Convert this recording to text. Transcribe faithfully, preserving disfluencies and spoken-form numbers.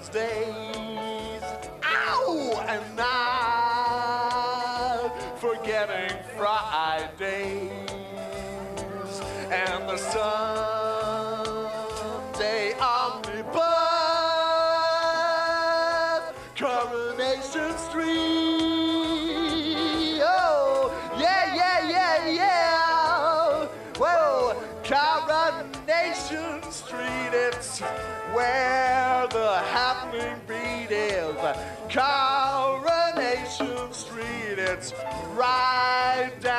Wednesdays. Ow! And not forgetting Fridays. And the Sunday omnibus, Coronation Street. Oh, yeah, yeah, yeah, yeah. Well, Coronation Street, it's where the happening beat is. Coronation Street, it's right down